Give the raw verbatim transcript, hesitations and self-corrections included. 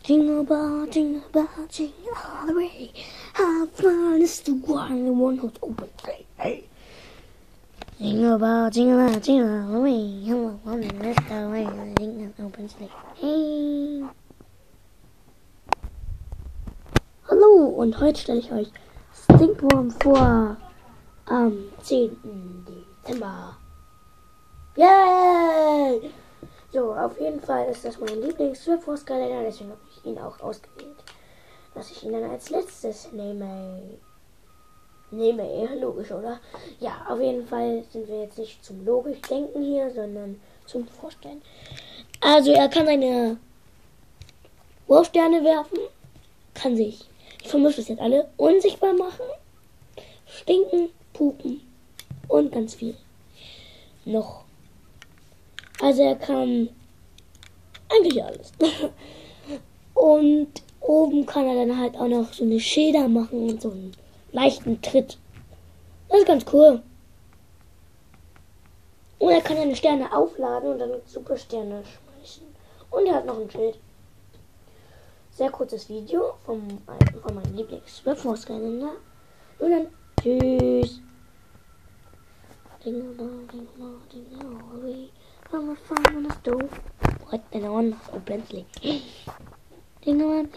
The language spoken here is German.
Jingle bell, jingle bell, jingle all the way. How fun is the one, the one who's open sleigh. Hey. Jingle bell, jingle bell, jingle all the way. How fun is the way, jingle open sleigh. Hey. Hallo und heute stelle ich euch Stinkworm vor am zehnten Dezember. Yay! So, auf jeden Fall ist das mein Lieblings-Swiftforce-Kalender, deswegen habe ich ihn auch ausgewählt. Dass ich ihn dann als letztes nehme. Nehme, logisch, oder? Ja, auf jeden Fall sind wir jetzt nicht zum logisch Denken hier, sondern zum Vorstellen. Also, er kann seine Wurfsterne werfen, kann sich, ich vermische es jetzt alle, unsichtbar machen, stinken, pupen und ganz viel noch. Also er kann eigentlich alles. Und oben kann er dann halt auch noch so eine Schäder machen und so einen leichten Tritt. Das ist ganz cool. Und er kann seine Sterne aufladen und dann Supersterne schmeißen. Und er hat noch ein Schild. Sehr kurzes Video vom, von meinem Lieblings-Swiftforce-Kalender. Und dann tschüss. Jingle bell, jingle bell, jingle all the way. I'm a fun on the stove. What the on? Oh, Bentley. Jingle bell.